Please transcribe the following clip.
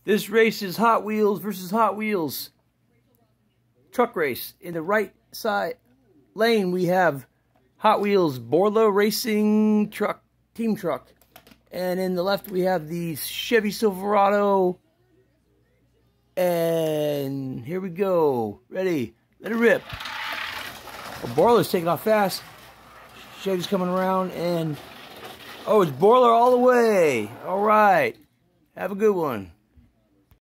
This race is Hot Wheels versus Hot Wheels. Truck race. In the right side lane, we have Hot Wheels Borla Racing Truck, Team Truck. And in the left, we have the Chevy Silverado. And here we go. Ready? Let it rip. Well, Borla's taking off fast. Chevy's coming around, and oh, it's Borla all the way. All right. Have a good one.